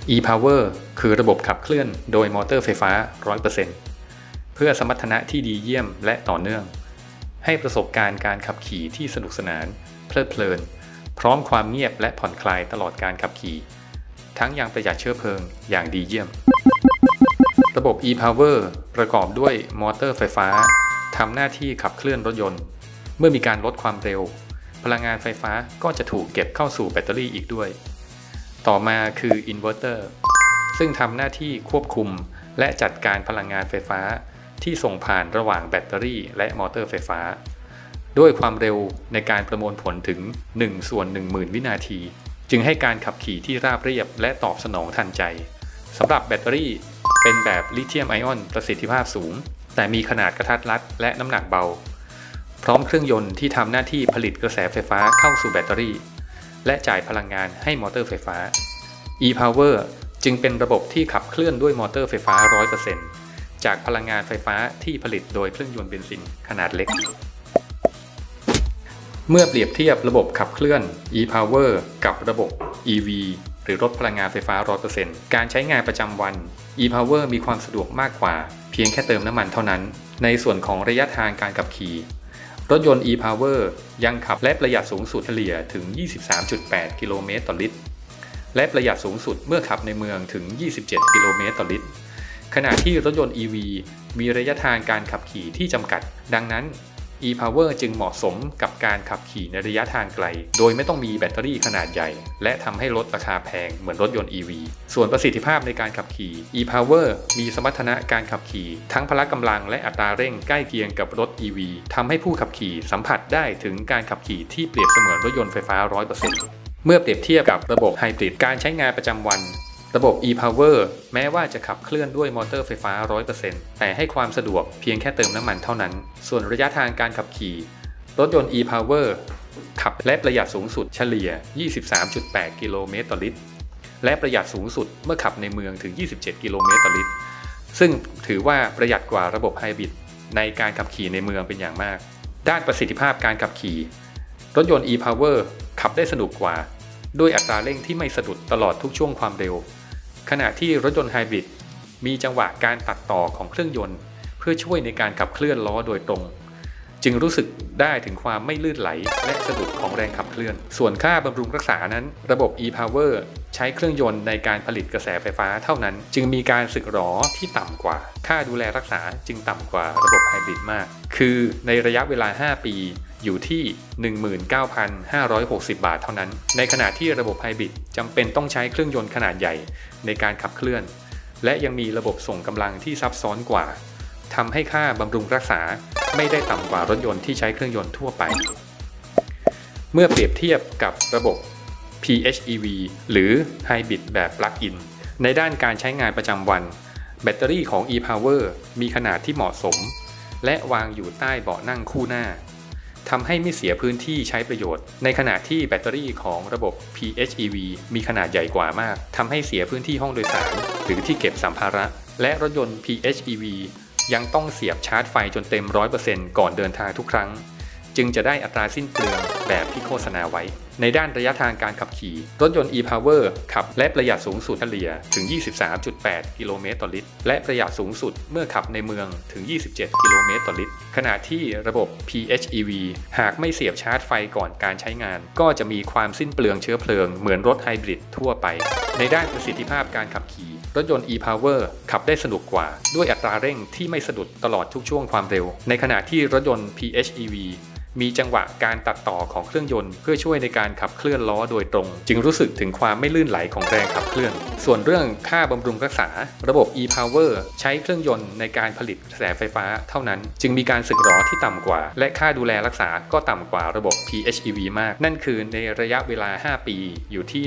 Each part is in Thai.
e-power คือระบบขับเคลื่อนโดยมอเตอร์ไฟฟ้า 100% เพื่อสมรรถนะที่ดีเยี่ยมและต่อเนื่องให้ประสบการณ์การขับขี่ที่สนุกสนานเพลิดเพลินพร้อมความเงียบและผ่อนคลายตลอดการขับขี่ทั้งยังประหยัดเชื้อเพลิงอย่างดีเยี่ยมระบบ e-power ประกอบด้วยมอเตอร์ไฟฟ้าทำหน้าที่ขับเคลื่อนรถยนต์เมื่อมีการลดความเร็วพลังงานไฟฟ้าก็จะถูกเก็บเข้าสู่แบตเตอรี่อีกด้วยต่อมาคืออินเวอร์เตอร์ซึ่งทำหน้าที่ควบคุมและจัดการพลังงานไฟฟ้าที่ส่งผ่านระหว่างแบตเตอรี่และมอเตอร์ไฟฟ้าด้วยความเร็วในการประมวลผลถึง1/10,000 วินาทีจึงให้การขับขี่ที่ราบเรียบและตอบสนองทันใจสำหรับแบตเตอรี่เป็นแบบลิเธียมไอออนประสิทธิภาพสูงแต่มีขนาดกระทัดรัดและน้ำหนักเบาพร้อมเครื่องยนต์ที่ทำหน้าที่ผลิตกระแสไฟฟ้าเข้าสู่แบตเตอรี่และจ่ายพลังงานให้มอเตอร์ไฟฟ้า e-power จึงเป็นระบบที่ขับเคลื่อนด้วยมอเตอร์ไฟฟ้า 100% จากพลังงานไฟฟ้าที่ผลิตโดยเครื่องยนต์เบนซินขนาดเล็กเมื่อเปรียบเทียบระบบขับเคลื่อน e-power กับระบบ EV หรือรถพลังงานไฟฟ้า 100% การใช้งานประจำวัน e-power มีความสะดวกมากกว่าเพียงแค่เติมน้ำมันเท่านั้นในส่วนของระยะทางการขับขี่รถยนต์ e-power ยังขับและประหยัดสูงสุดเฉลี่ยถึง 23.8 กิโลเมตรต่อลิตรและประหยัดสูงสุดเมื่อขับในเมืองถึง 27 กิโลเมตรต่อลิตรขณะที่รถยนต์ EV มีระยะทางการขับขี่ที่จำกัดดังนั้น e-power จึงเหมาะสมกับการขับขี่ในระยะทางไกลโดยไม่ต้องมีแบตเตอรี่ขนาดใหญ่และทำให้ลดราคาแพงเหมือนรถยนต์ EV ส่วนประสิทธิภาพในการขับขี่ e-power มีสมรรถนะการขับขี่ทั้งพละกำลังและอัตราเร่งใกล้เคียงกับรถ EV ทำให้ผู้ขับขี่สัมผัสได้ถึงการขับขี่ที่เปรียบเสมือนรถยนต์ไฟฟ้า 100% เมื่อเปรียบเทียบกับระบบไฮบริดการใช้งานประจำวันระบบ e-power แม้ว่าจะขับเคลื่อนด้วยมอเตอร์ไฟฟ้า 100% แต่ให้ความสะดวกเพียงแค่เติมน้ำมันเท่านั้นส่วนระยะทางการขับขี่รถยนต์ e-power ขับและประหยัดสูงสุดเฉลี่ย 23.8 กิโลเมตรต่อลิตรและประหยัดสูงสุดเมื่อขับในเมืองถึง 27 กิโลเมตรต่อลิตรซึ่งถือว่าประหยัดกว่าระบบไฮบริดในการขับขี่ในเมืองเป็นอย่างมากด้านประสิทธิภาพการขับขี่รถยนต์ e-power ขับได้สนุกกว่าด้วยอัตราเร่งที่ไม่สะดุดตลอดทุกช่วงความเร็วขณะที่รถยนต์ไฮบริดมีจังหวะการตัดต่อของเครื่องยนต์เพื่อช่วยในการขับเคลื่อนล้อโดยตรงจึงรู้สึกได้ถึงความไม่ลื่นไหลและสะดุดของแรงขับเคลื่อนส่วนค่าบำรุงรักษานั้นระบบ e-power ใช้เครื่องยนต์ในการผลิตกระแสไฟฟ้าเท่านั้นจึงมีการสึกหรอที่ต่ำกว่าค่าดูแลรักษาจึงต่ำกว่าระบบไฮบริดมากคือในระยะเวลา5 ปีอยู่ที่ 19,560 บาทเท่านั้นในขณะที่ระบบไฮบริดจำเป็นต้องใช้เครื่องยนต์ขนาดใหญ่ในการขับเคลื่อนและยังมีระบบส่งกำลังที่ซับซ้อนกว่าทำให้ค่าบำรุงรักษาไม่ได้ต่ำกว่ารถยนต์ที่ใช้เครื่องยนต์ทั่วไปเมื่อเปรียบเทียบกับระบบ PHEV หรือไฮบริดแบบปลั๊กอินในด้านการใช้งานประจำวันแบตเตอรี่ของ e-power มีขนาดที่เหมาะสมและวางอยู่ใต้เบาะนั่งคู่หน้าทำให้ไม่เสียพื้นที่ใช้ประโยชน์ในขณะที่แบตเตอรี่ของระบบ PHEV มีขนาดใหญ่กว่ามากทำให้เสียพื้นที่ห้องโดยสารหรือที่เก็บสัมภาระและรถยนต์ PHEV ยังต้องเสียบชาร์จไฟจนเต็ม 100% ก่อนเดินทางทุกครั้งจึงจะได้อัตราสิ้นเปลืองแบบที่โฆษณาไว้ในด้านระยะทางการขับขี่รถยนต์ e-power ขับและประหยัดสูงสุดเฉลี่ยถึง 23.8 กิโลเมตรต่อลิตรและประหยัดสูงสุดเมื่อขับในเมืองถึง 27 กิโลเมตรต่อลิตรขณะที่ระบบ PHEV หากไม่เสียบชาร์จไฟก่อนการใช้งานก็จะมีความสิ้นเปลืองเชื้อเพลิงเหมือนรถไฮบริดทั่วไปในด้านประสิทธิภาพการขับขี่รถยนต์ e-power ขับได้สนุกกว่าด้วยอัตราเร่งที่ไม่สะดุดตลอดทุกช่วงความเร็วในขณะที่รถยนต์ PHEVมีจังหวะการตัดต่อของเครื่องยนต์เพื่อช่วยในการขับเคลื่อนล้อโดยตรงจึงรู้สึกถึงความไม่ลื่นไหลของแรงขับเคลื่อนส่วนเรื่องค่าบำรุงรักษาระบบ e-power ใช้เครื่องยนต์ในการผลิตกระแสไฟฟ้าเท่านั้นจึงมีการสึกหรอที่ต่ำกว่าและค่าดูแลรักษาก็ต่ำกว่าระบบ PHEV มากนั่นคือในระยะเวลา5 ปีอยู่ที่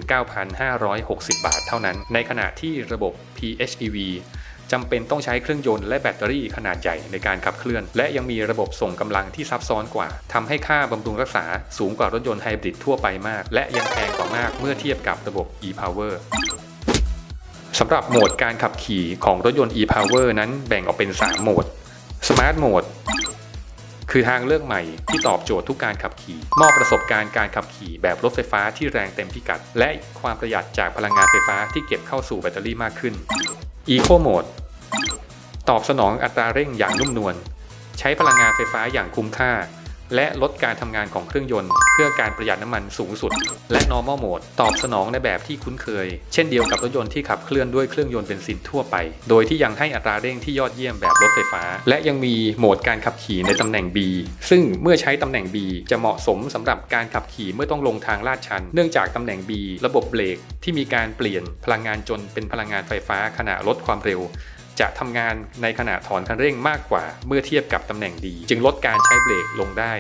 19,560 บาทเท่านั้นในขณะที่ระบบ PHEVจำเป็นต้องใช้เครื่องยนต์และแบตเตอรี่ขนาดใหญ่ในการขับเคลื่อนและยังมีระบบส่งกำลังที่ซับซ้อนกว่าทำให้ค่าบำรุงรักษาสูงกว่ารถยนต์ไฮบริดทั่วไปมากและยังแพงกว่ามากเมื่อเทียบกับระบบ e-power สำหรับโหมดการขับขี่ของรถยนต์ e-power นั้นแบ่งออกเป็น3 โหมด Smart Mode คคือทางเลือกใหม่ที่ตอบโจทย์ทุกการขับขี่มอบประสบการณ์การขับขี่แบบรถไฟฟ้าที่แรงเต็มพิกัดและความประหยัดจากพลังงานไฟฟ้าที่เก็บเข้าสู่แบตเตอรี่มากขึ้น Eco Mode ตอบสนองอัตราเร่งอย่างนุ่มนวลใช้พลังงานไฟฟ้าอย่างคุ้มค่าและลดการทำงานของเครื่องยนต์เพื่อการประหยัดน้ำมันสูงสุดและ Normal Mode ตอบสนองในแบบที่คุ้นเคยเช่นเดียวกับรถยนต์ที่ขับเคลื่อนด้วยเครื่องยนต์เบนซินทั่วไปโดยที่ยังให้อัตราเร่งที่ยอดเยี่ยมแบบรถไฟฟ้าและยังมีโหมดการขับขี่ในตำแหน่ง B ซึ่งเมื่อใช้ตำแหน่ง B จะเหมาะสมสำหรับการขับขี่เมื่อต้องลงทางลาดชันเนื่องจากตำแหน่ง B ระบบเบรกที่มีการเปลี่ยนพลังงานจนเป็นพลังงานไฟฟ้าขณะลดความเร็วจะทำงานในขณะถอนคันเร่งมากกว่าเมื่อเทียบกับตำแหน่ง D จึงลดการใช้เบรกลงได้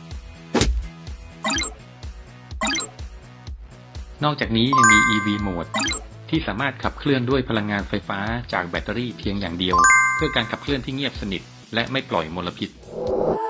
นอกจากนี้ยังมี EV Mode ที่สามารถขับเคลื่อนด้วยพลังงานไฟฟ้าจากแบตเตอรี่เพียงอย่างเดียวเพื่อการขับเคลื่อนที่เงียบสนิทและไม่ปล่อยมลพิษ